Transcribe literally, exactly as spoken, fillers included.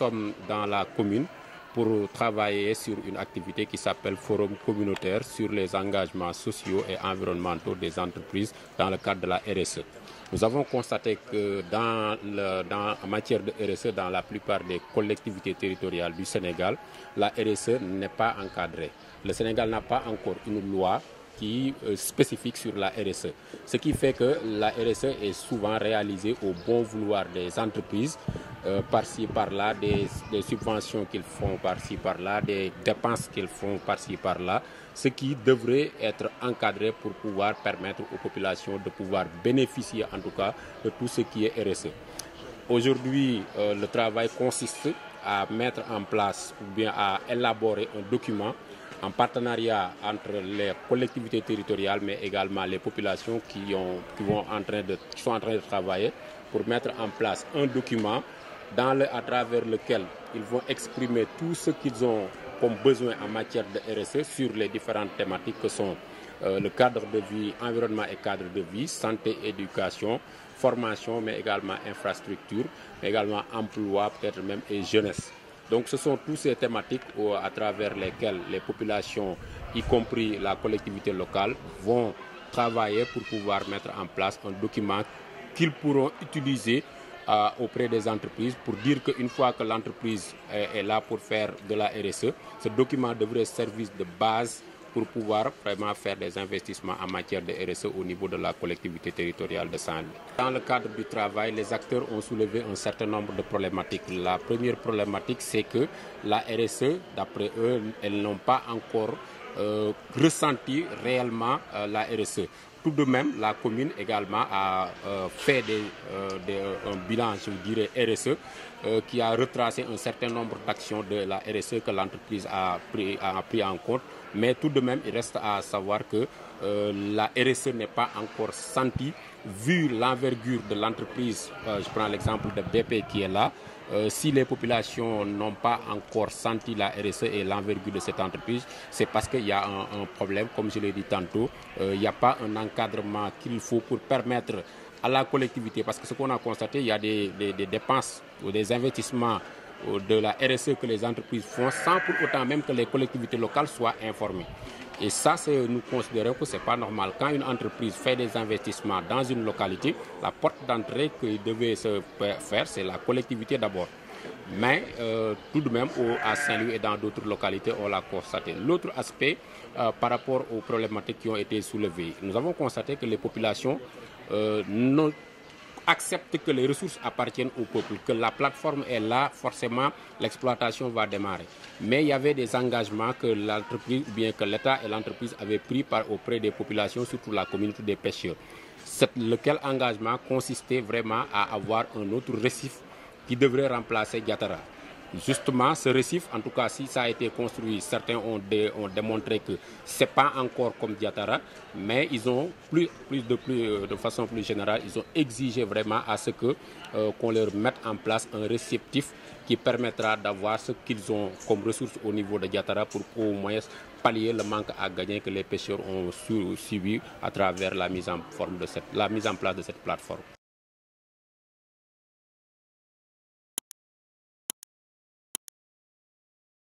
sommes dans la commune pour travailler sur une activité qui s'appelle Forum communautaire sur les engagements sociaux et environnementaux des entreprises dans le cadre de la R S E. Nous avons constaté que dans, le, dans, en matière de R S E, dans la plupart des collectivités territoriales du Sénégal, la R S E n'est pas encadrée. Le Sénégal n'a pas encore une loi qui est spécifique sur la R S E. Ce qui fait que la R S E est souvent réalisée au bon vouloir des entreprises, euh, par-ci, par-là, des, des subventions qu'ils font par-ci, par-là, des dépenses qu'ils font par-ci, par-là, ce qui devrait être encadré pour pouvoir permettre aux populations de pouvoir bénéficier en tout cas de tout ce qui est R S E. Aujourd'hui, euh, le travail consiste à mettre en place ou bien à élaborer un document en partenariat entre les collectivités territoriales, mais également les populations qui, ont, qui, vont en train de, qui sont en train de travailler pour mettre en place un document dans le, à travers lequel ils vont exprimer tout ce qu'ils ont comme besoin en matière de R S E sur les différentes thématiques que sont euh, le cadre de vie, environnement et cadre de vie, santé, éducation, formation, mais également infrastructure, mais également emploi, peut-être même et jeunesse. Donc ce sont toutes ces thématiques à travers lesquelles les populations, y compris la collectivité locale, vont travailler pour pouvoir mettre en place un document qu'ils pourront utiliser euh, auprès des entreprises pour dire qu'une fois que l'entreprise est, est là pour faire de la R S E, ce document devrait servir de base pour pouvoir vraiment faire des investissements en matière de R S E au niveau de la collectivité territoriale de Saint-Louis. Dans le cadre du travail, les acteurs ont soulevé un certain nombre de problématiques. La première problématique, c'est que la R S E, d'après eux, elles n'ont pas encore euh, ressenti réellement euh, la R S E. Tout de même, la commune également a euh, fait des, euh, des, un bilan, je vous dirais, R S E, euh, qui a retracé un certain nombre d'actions de la R S E que l'entreprise a pris, a pris en compte. Mais tout de même, il reste à savoir que euh, la R S E n'est pas encore sentie, vu l'envergure de l'entreprise. Euh, je prends l'exemple de B P qui est là. Euh, si les populations n'ont pas encore senti la R S E et l'envergure de cette entreprise, c'est parce qu'il y a un, un problème, comme je l'ai dit tantôt. Euh, il n'y a pas un encadrement qu'il faut pour permettre à la collectivité, parce que ce qu'on a constaté, il y a des, des, des dépenses ou des investissements de la R S E que les entreprises font sans pour autant même que les collectivités locales soient informées. Et ça, nous considérons que ce n'est pas normal. Quand une entreprise fait des investissements dans une localité, la porte d'entrée qui devait se faire, c'est la collectivité d'abord. Mais euh, tout de même, au, à Saint-Louis et dans d'autres localités, on l'a constaté. L'autre aspect, euh, par rapport aux problématiques qui ont été soulevées, nous avons constaté que les populations euh, n'ont accepte que les ressources appartiennent au peuple, que la plateforme est là, forcément l'exploitation va démarrer. Mais il y avait des engagements que l'entreprise, ou bien que l'État et l'entreprise avaient pris par, auprès des populations, surtout la communauté des pêcheurs. C'est lequel engagement consistait vraiment à avoir un autre récif qui devrait remplacer Diatara. Justement, ce récif, en tout cas, si ça a été construit, certains ont, dé, ont démontré que ce n'est pas encore comme Diatara, mais ils ont, plus, plus de, plus, de façon plus générale, ils ont exigé vraiment à ce que, euh, qu'on leur mette en place un réceptif qui permettra d'avoir ce qu'ils ont comme ressources au niveau de Diatara pour au moins pallier le manque à gagner que les pêcheurs ont subi à travers la mise en, forme de cette, la mise en place de cette plateforme.